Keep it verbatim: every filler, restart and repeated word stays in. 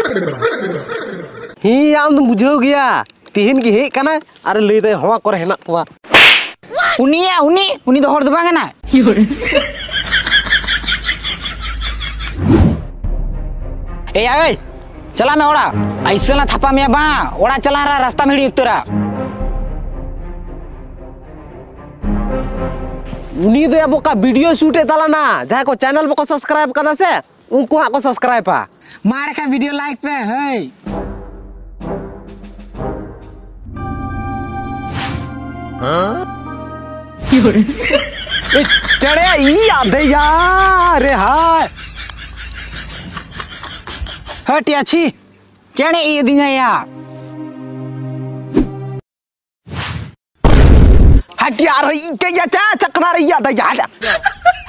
ही आम तुम बुझाव गया तिहिन की हेक कना अरे लई दे हवा करे हेना कोआ उनिया उनी उनी दो हर दो बांगना ए आए चला मैं ओड़ा ऐसे ना थपा में बा ओड़ा चला रहा रास्ता में उत्तरा उनी दो अब का वीडियो शूट है ताला ना जहाँ को चैनल को सब्सक्राइब करना से उनको हाँ को सब्सक्राइब पा मार का वीडियो लाइक पे है चढ़े ई आधे यार हाय हट अच्छी चढ़े ये दिन या हट यार ई के या चकना रही याद यार